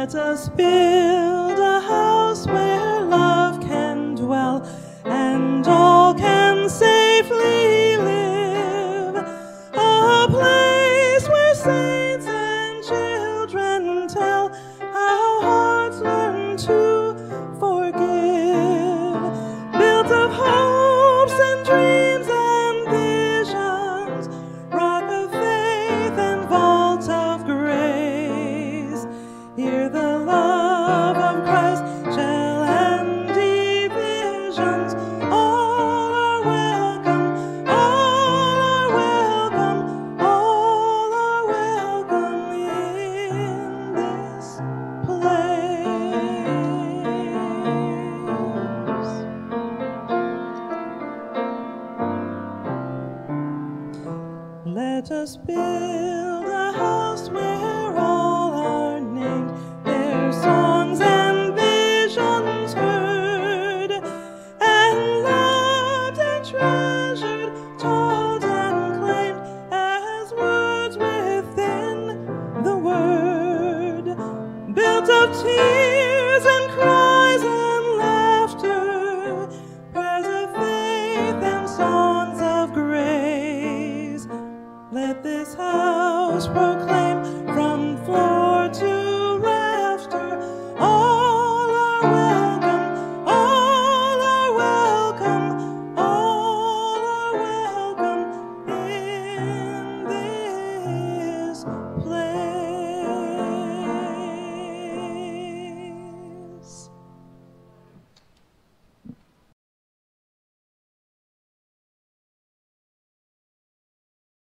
Let us build a house where love can dwell and all can safely live, a place where saints and children tell how hearts learn to forgive, built of hopes and dreams and visions, rock of faith and vault of grace. Here the love of Christ shall end divisions. All are welcome, all are welcome, all are welcome in this place. Let us build